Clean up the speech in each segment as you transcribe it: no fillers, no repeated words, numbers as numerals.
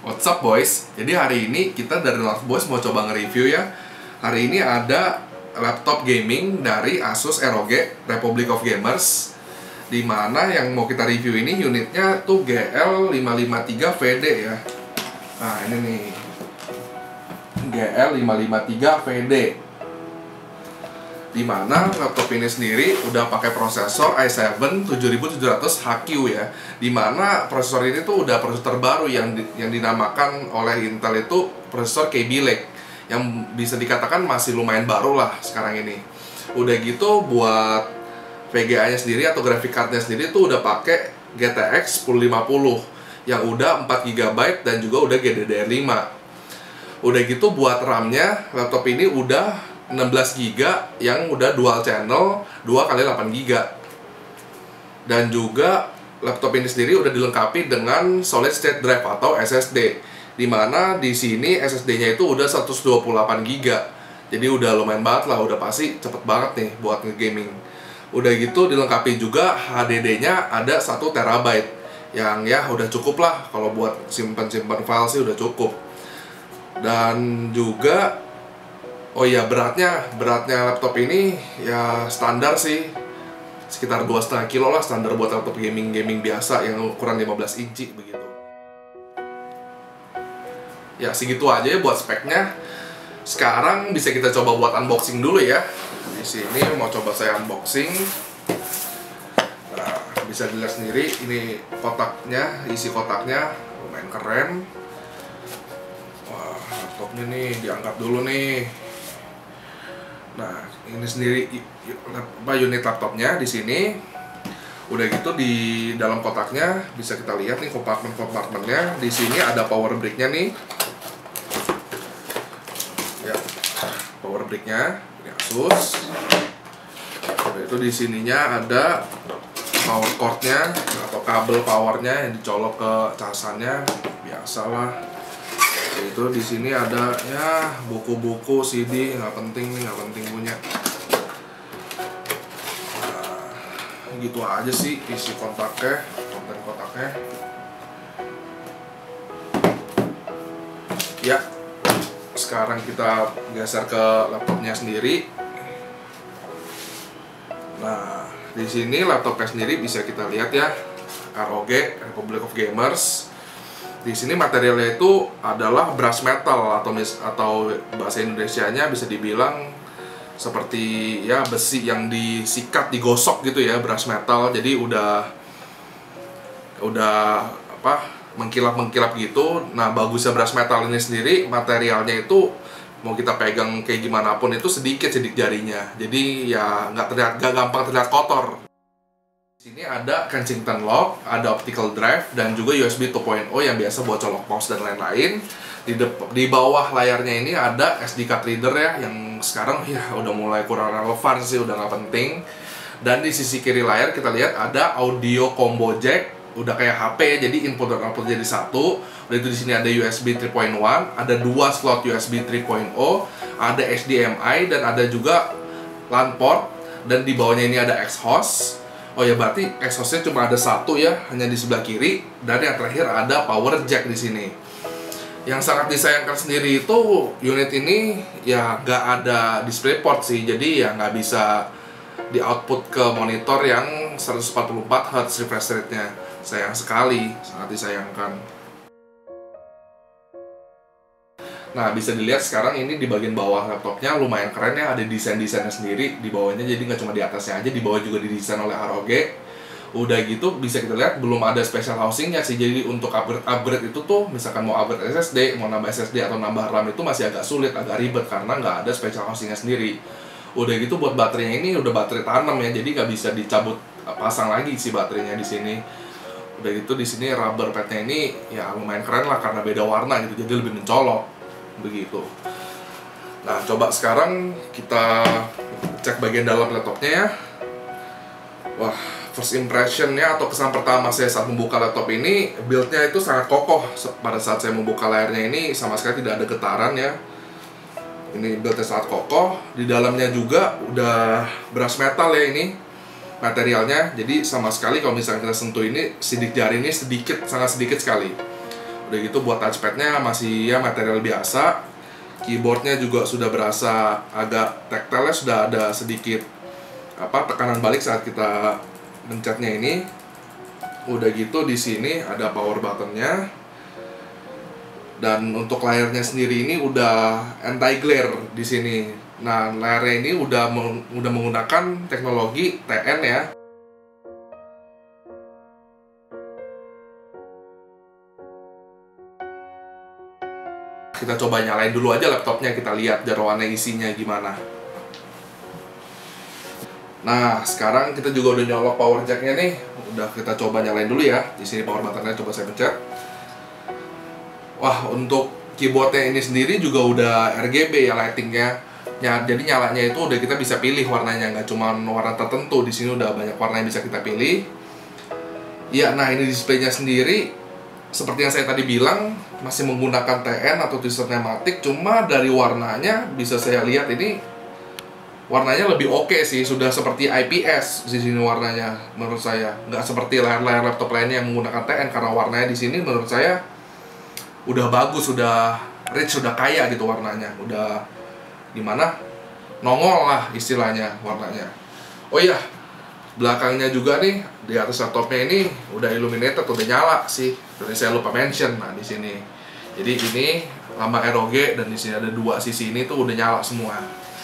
What's up boys? Jadi hari ini kita dari North Boys mau coba nge-review ya. Hari ini ada laptop gaming dari Asus ROG Republic of Gamers, dimana yang mau kita review ini unitnya tuh GL553VD ya. Nah ini nih GL553VD, dimana laptop ini sendiri udah pakai prosesor i7 7700HQ ya, dimana prosesor ini tuh udah prosesor terbaru yang dinamakan oleh Intel itu prosesor Kaby Lake, yang bisa dikatakan masih lumayan baru lah sekarang ini. Udah gitu buat VGA nya sendiri atau graphic card nya sendiri tuh udah pakai GTX 1050 yang udah 4GB dan juga udah GDDR5. Udah gitu buat RAM-nya laptop ini udah 16GB yang udah dual channel 2x8GB. Dan juga laptop ini sendiri udah dilengkapi dengan solid state drive atau SSD, dimana di sini SSD-nya itu udah 128GB. Jadi udah lumayan banget lah, udah pasti cepet banget nih buat nge-gaming. Udah gitu dilengkapi juga HDD-nya ada 1TB, yang ya udah cukup lah kalau buat simpan-simpan file sih udah cukup. Dan juga oh iya, beratnya laptop ini ya standar sih, sekitar 2,5 kilo lah, standar buat laptop gaming biasa yang ukuran 15 inci begitu. Ya segitu aja ya buat speknya. Sekarang bisa kita coba buat unboxing dulu ya. Di sini mau coba saya unboxing. Nah, bisa dilihat sendiri ini kotaknya, isi kotaknya lumayan keren. Wah, laptopnya nih diangkat dulu nih. Nah, ini sendiri unit laptopnya di sini. Udah gitu di dalam kotaknya bisa kita lihat nih kompartemen-kompartemennya. Di sini ada power brick-nya nih. Ya, power brick-nya ini Asus. Udah itu di sininya ada power cord-nya atau kabel powernya yang dicolok ke casannya, biasalah. Itu di sini ada ya buku-buku, CD, nggak penting nih, nggak penting punya. Nah, gitu aja sih isi konten kotaknya. Ya, sekarang kita geser ke laptopnya sendiri. Nah, di sini laptopnya sendiri bisa kita lihat ya, ROG Republic of Gamers. Di sini materialnya itu adalah brush metal atau bahasa Indonesianya bisa dibilang seperti ya besi yang disikat, digosok gitu ya, brush metal. Jadi udah apa, mengkilap gitu. Nah, bagusnya brush metal ini sendiri, materialnya itu mau kita pegang kayak gimana pun itu sedikit jarinya. Jadi ya nggak gampang terlihat kotor. Sini ada Kensington lock, ada optical drive, dan juga USB 2.0 yang biasa buat colok mouse dan lain-lain. Di bawah layarnya ini ada SD card reader ya, yang sekarang ya udah mulai kurang relevan sih, udah nggak penting. Dan di sisi kiri layar kita lihat ada audio combo jack, udah kayak HP ya, jadi input dan output jadi satu. Udah itu di sini ada USB 3.1, ada 2 slot USB 3.0, ada HDMI, dan ada juga LAN port. Dan di bawahnya ini ada exhaust. Oh ya, berarti exhaustnya cuma ada satu ya, hanya di sebelah kiri. Dan yang terakhir ada power jack di sini. Yang sangat disayangkan sendiri itu unit ini ya nggak ada DisplayPort sih, jadi ya nggak bisa di output ke monitor yang 144Hz refresh rate-nya. Sayang sekali, sangat disayangkan. Nah, bisa dilihat sekarang ini di bagian bawah laptopnya lumayan keren ya, ada desain-desainnya sendiri di bawahnya, jadi nggak cuma di atasnya aja, di bawah juga didesain oleh ROG. Udah gitu bisa kita lihat belum ada special housingnya sih, jadi untuk upgrade itu tuh misalkan mau upgrade SSD, mau nambah SSD atau nambah RAM itu masih agak sulit, agak ribet karena nggak ada special housingnya sendiri. Udah gitu buat baterainya ini udah baterai tanam ya, jadi nggak bisa dicabut pasang lagi si baterainya di sini. Udah gitu di sini rubber padnya ini ya lumayan keren lah karena beda warna gitu, jadi lebih mencolok begitu. Nah, coba sekarang kita cek bagian dalam laptopnya ya. Wah, first impressionnya atau kesan pertama saya saat membuka laptop ini, build-nya itu sangat kokoh. Pada saat saya membuka layarnya ini sama sekali tidak ada getaran ya. Ini build-nya sangat kokoh. Di dalamnya juga udah brush metal ya ini materialnya. Jadi sama sekali kalau misalnya kita sentuh ini, sidik jari ini sangat sedikit sekali. Udah gitu buat touchpadnya masih ya material biasa. Keyboardnya juga sudah berasa agak tactile, sudah ada sedikit tekanan balik saat kita mencetnya ini. Udah gitu di sini ada power buttonnya. Dan untuk layarnya sendiri ini udah anti glare di sini. Nah, layarnya ini udah menggunakan teknologi TN ya. Kita coba nyalain dulu aja laptopnya, kita lihat jerawannya isinya gimana. Nah, sekarang kita juga udah nyolok power jacknya nih. Udah kita coba nyalain dulu ya. Di sini power buttonnya coba saya pencet. Wah, untuk keyboardnya ini sendiri juga udah RGB ya lightingnya. Jadi nyalanya itu udah kita bisa pilih warnanya, nggak cuma warna tertentu. Di sini udah banyak warna yang bisa kita pilih. Ya, nah ini displaynya sendiri seperti yang saya tadi bilang masih menggunakan TN atau twisted pneumatic, cuma dari warnanya bisa saya lihat ini warnanya lebih oke sih, sudah seperti IPS di sini warnanya menurut saya. Nggak seperti layar-layar laptop lainnya yang menggunakan TN, karena warnanya di sini menurut saya udah bagus, udah rich, sudah kaya gitu warnanya, udah gimana, nongol lah istilahnya warnanya. Oh iya, belakangnya juga nih di atas laptopnya ini udah illuminated, udah nyala sih. Tadi saya lupa mention. Nah di sini, jadi ini lambang ROG dan di sini ada dua sisi ini tuh udah nyala semua.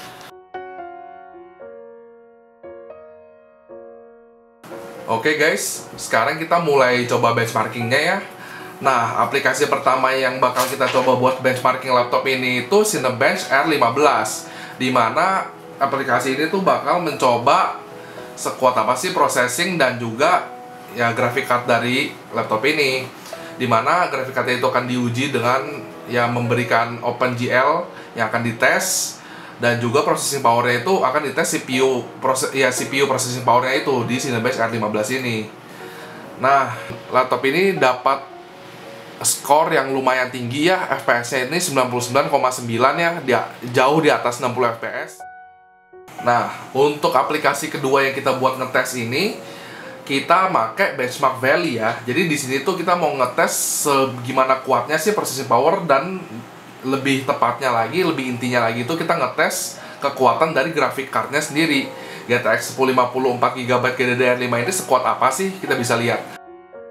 Oke guys, sekarang kita mulai coba benchmarkingnya ya. Nah, aplikasi pertama yang bakal kita coba buat benchmarking laptop ini itu Cinebench R15, dimana aplikasi ini tuh bakal mencoba sekuat apa sih processing dan juga ya graphic card dari laptop ini, dimana graphic card itu akan diuji dengan ya memberikan OpenGL yang akan dites, dan juga processing powernya itu akan dites CPU processing powernya itu di Cinebench R15 ini. Nah, laptop ini dapat skor yang lumayan tinggi ya, FPS-nya ini 99,9 ya, dia jauh di atas 60 FPS. Nah, untuk aplikasi kedua yang kita buat ngetes ini, kita pakai Benchmark Valley ya. Jadi di sini tuh kita mau ngetes segimana kuatnya sih processing power, dan lebih tepatnya lagi, lebih intinya lagi itu kita ngetes kekuatan dari graphic card-nya sendiri. GTX 1050 4GB GDDR5 ini sekuat apa sih? Kita bisa lihat.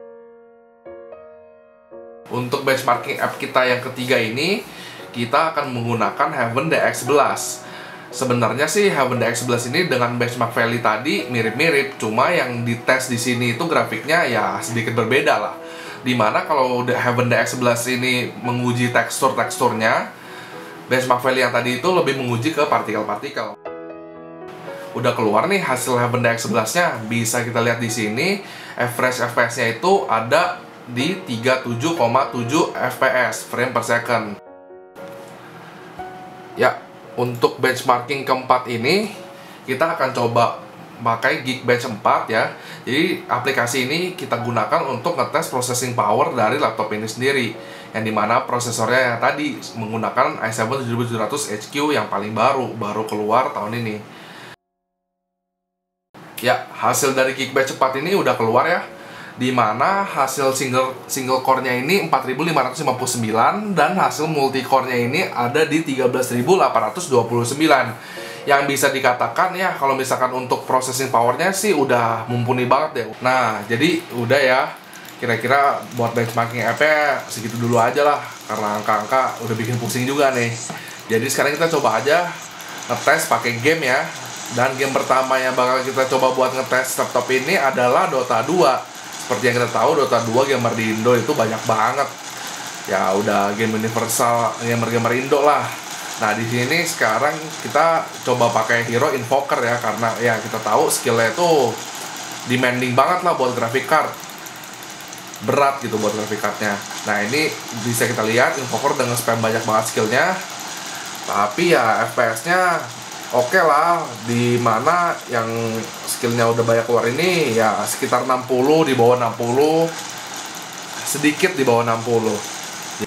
Untuk benchmarking app kita yang ketiga ini, kita akan menggunakan Heaven DX11. Sebenarnya sih Heaven DX11 ini dengan Benchmark Valley tadi mirip-mirip, cuma yang dites di sini itu grafiknya ya sedikit berbeda lah. Dimana kalau Heaven DX11 ini menguji teksturnya, Benchmark Valley yang tadi itu lebih menguji ke partikel-partikel. Udah keluar nih hasil Heaven DX11-nya, bisa kita lihat di sini. Average FPS-nya itu ada di 37,7 fps frame per second. Ya, untuk benchmarking keempat ini kita akan coba pakai Geekbench 4 ya. Jadi aplikasi ini kita gunakan untuk ngetes processing power dari laptop ini sendiri, yang dimana prosesornya yang tadi menggunakan i7 7700 HQ yang paling baru keluar tahun ini. Ya, hasil dari Geekbench 4 ini udah keluar ya, dimana hasil single core-nya ini 4559 dan hasil multi core-nya ini ada di 13829, yang bisa dikatakan ya kalau misalkan untuk processing power-nya sih udah mumpuni banget deh. Nah, jadi udah ya, kira-kira buat benchmarking app-nya segitu dulu aja lah, karena angka-angka udah bikin pusing juga nih. Jadi sekarang kita coba aja ngetes pakai game ya. Dan game pertama yang bakal kita coba buat ngetes laptop ini adalah Dota 2. Seperti yang kita tahu, Dota 2 gamer di Indo itu banyak banget. Ya udah game universal gamer-gamer Indo lah. Nah, di sini sekarang kita coba pakai Hero Invoker ya, karena ya kita tahu skillnya itu demanding banget lah buat graphic card. Berat gitu buat graphic cardnya. Nah, ini bisa kita lihat Invoker dengan spam banyak banget skillnya. Tapi ya FPS-nya oke lah, di mana yang skillnya udah banyak keluar ini ya sekitar 60, di bawah 60, sedikit di bawah 60.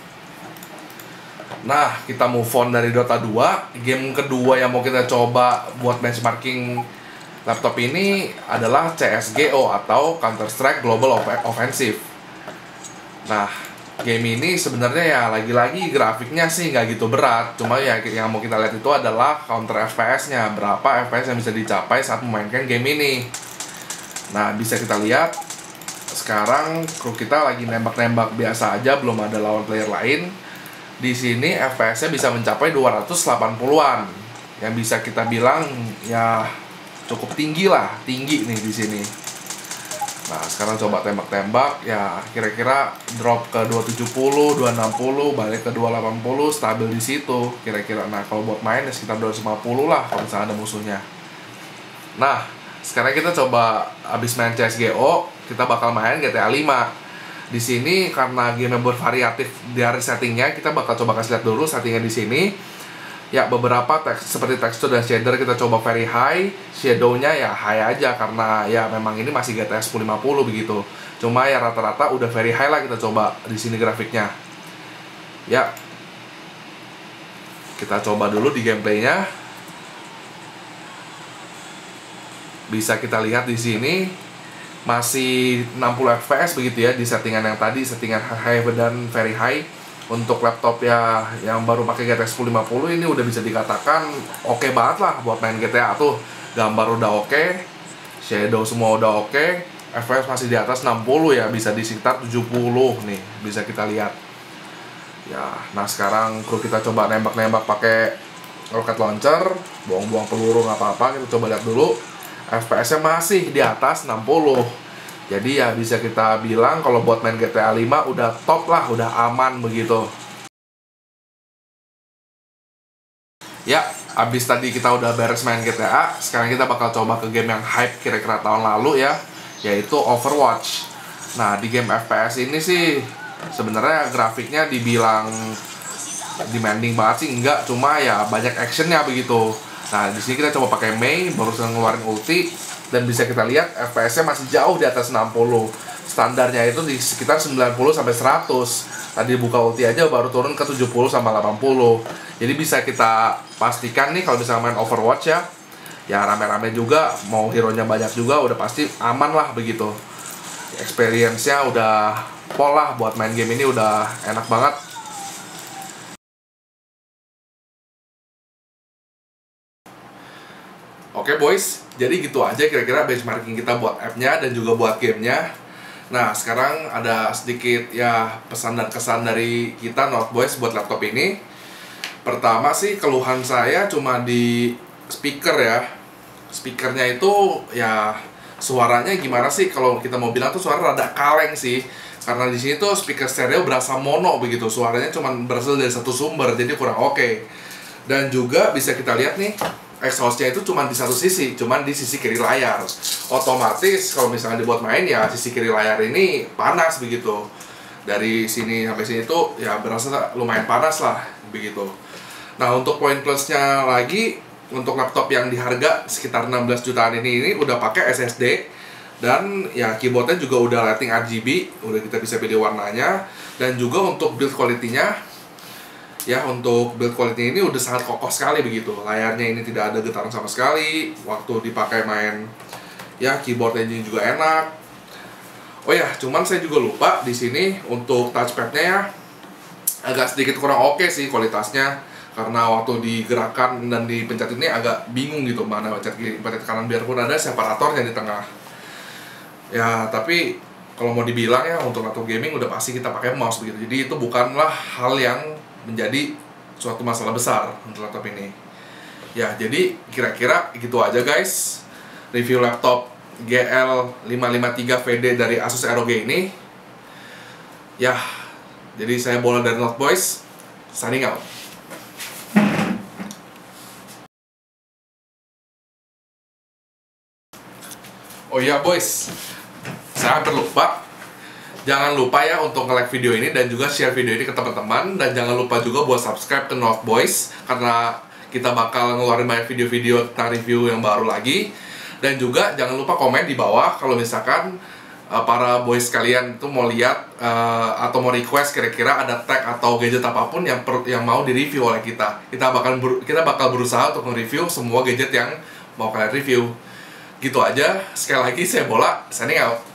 Nah, kita move on dari Dota 2. Game kedua yang mau kita coba buat benchmarking laptop ini adalah CSGO atau Counter Strike Global Offensive. Nah, game ini sebenarnya ya lagi-lagi grafiknya sih nggak gitu berat, cuma ya yang mau kita lihat itu adalah counter FPS-nya, berapa FPS yang bisa dicapai saat memainkan game ini. Nah, bisa kita lihat sekarang kru kita lagi nembak-nembak biasa aja, belum ada lawan player lain. Di sini FPS-nya bisa mencapai 280-an, yang bisa kita bilang ya cukup tinggi lah, tinggi nih di sini. Nah, sekarang coba tembak-tembak, ya kira-kira drop ke 270, 260, balik ke 280, stabil di situ kira-kira. Nah, kalau buat main ya sekitar 250 lah kalau misalnya ada musuhnya. Nah, sekarang kita coba abis main CSGO, kita bakal main GTA 5. Di sini karena game bervariatif dari settingnya, kita bakal coba kasih lihat dulu settingnya di sini. Ya, beberapa seperti tekstur dan shader kita coba very high, shadow-nya ya high aja karena ya memang ini masih GTX 1050 begitu. Cuma ya rata-rata udah very high lah kita coba di sini grafiknya. Ya. Kita coba dulu di gameplaynya. Bisa kita lihat di sini masih 60 fps begitu ya di settingan yang tadi, settingan high dan very high. Untuk laptop ya yang baru pakai GTX 1050 ini udah bisa dikatakan oke banget lah buat main GTA tuh. Gambar udah oke, shadow semua udah oke, FPS masih di atas 60 ya, bisa di sekitar 70 nih, bisa kita lihat. Ya, nah sekarang kru kita coba nembak-nembak pakai rocket launcher, buang-buang peluru nggak apa-apa, kita coba lihat dulu. FPS-nya masih di atas 60. Jadi ya bisa kita bilang kalau buat main GTA 5 udah top lah, udah aman begitu. Ya, abis tadi kita udah beres main GTA, sekarang kita bakal coba ke game yang hype kira-kira tahun lalu ya, yaitu Overwatch. Nah, di game FPS ini sih sebenarnya grafiknya dibilang demanding banget sih enggak, cuma ya banyak actionnya begitu. Nah, di sini kita coba pakai Mei, barusan ngeluarin ulti. Dan bisa kita lihat FPS-nya masih jauh di atas 60. Standarnya itu di sekitar 90 sampai 100. Tadi buka ulti aja baru turun ke 70 sampai 80. Jadi bisa kita pastikan nih kalau misalnya main Overwatch ya, ya rame-rame juga, mau hero-nya banyak juga udah pasti aman lah begitu. Experience-nya udah pol lah buat main game ini, udah enak banget. Oke boys, jadi gitu aja kira-kira benchmarking kita buat app-nya dan juga buat gamenya. Nah, sekarang ada sedikit ya pesan dan kesan dari kita North Boys buat laptop ini. Pertama sih keluhan saya cuma di speaker ya. Speakernya itu ya suaranya gimana sih, kalau kita mau bilang tuh suara rada kaleng sih. Karena di sini tuh speaker stereo berasa mono begitu, suaranya cuma berasal dari satu sumber, jadi kurang oke. Dan juga bisa kita lihat nih, exhaust-nya itu cuma di satu sisi, cuma di sisi kiri layar. Otomatis kalau misalnya dibuat main ya sisi kiri layar ini panas begitu. Dari sini sampai sini tuh ya berasa lumayan panas lah begitu. Nah, untuk poin plusnya lagi, untuk laptop yang di harga sekitar 16 jutaan ini udah pakai SSD. Dan ya keyboardnya juga udah lighting RGB, udah kita bisa pilih warnanya. Dan juga untuk build quality-nya, ya untuk build quality ini udah sangat kokoh sekali begitu. Layarnya ini tidak ada getaran sama sekali waktu dipakai main. Ya, keyboardnya ini juga enak. Oh ya, cuman saya juga lupa di sini untuk touchpad-nya ya agak sedikit kurang oke sih kualitasnya, karena waktu digerakkan dan dipencet ini agak bingung gitu mana pencet kiri, pencet kanan, biarpun ada separatornya di tengah. Ya, tapi kalau mau dibilang ya untuk laptop gaming udah pasti kita pakai mouse begitu. Jadi itu bukanlah hal yang menjadi suatu masalah besar untuk laptop ini. Ya, jadi kira-kira gitu aja guys review laptop GL553VD dari Asus ROG ini. Ya, jadi saya Bola dari North Boys, signing out. Oh iya boys, saya hampir lupa. Jangan lupa ya untuk nge-like video ini dan juga share video ini ke teman-teman. Dan jangan lupa juga buat subscribe ke North Boys, karena kita bakal ngeluarin banyak video-video tentang review yang baru lagi. Dan juga jangan lupa komen di bawah kalau misalkan para boys kalian itu mau lihat atau mau request kira-kira ada tag atau gadget apapun yang mau di-review oleh kita. Kita bakal berusaha untuk nge-review semua gadget yang mau kalian review. Gitu aja. Sekali lagi saya Bola, signing out.